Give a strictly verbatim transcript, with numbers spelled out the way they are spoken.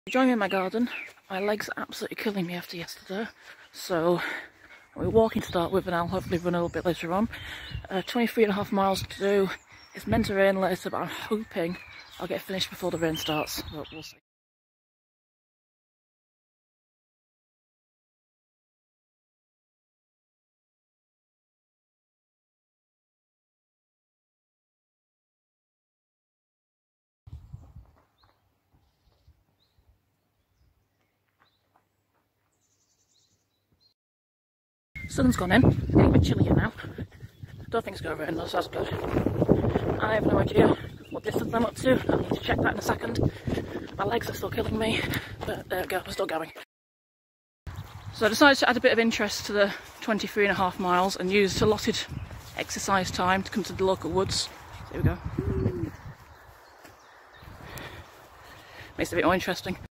Join me in my garden. My legs are absolutely killing me after yesterday, so we're walking to start with and I'll hopefully run a little bit later on. Uh, twenty-three and a half miles to do. It's meant to rain later, but I'm hoping I'll get finished before the rain starts, but we'll see. Sun's gone in, it's getting a bit chillier now. Don't think it's going to rain though, so that's good. I have no idea what distance I'm up to. I need to check that in a second. My legs are still killing me, but there we go, we're still going. So I decided to add a bit of interest to the twenty-three and a half miles and used allotted exercise time to come to the local woods. There we go. Makes it a bit more interesting.